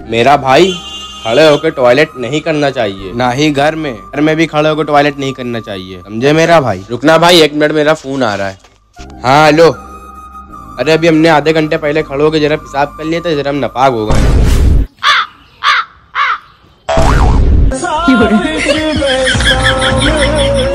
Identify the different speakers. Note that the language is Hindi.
Speaker 1: मेरा भाई, खड़े होकर टॉयलेट नहीं करना चाहिए, ना ही घर में भी खड़े होकर टॉयलेट नहीं करना चाहिए, समझे मेरा भाई। रुकना भाई, 1 मिनट, मेरा फोन आ रहा है। हाँ हेलो। अरे अभी हमने आधे घंटे पहले खड़े होकर जरा पेशाब कर लिया था, जरा हम नापाक हो गए।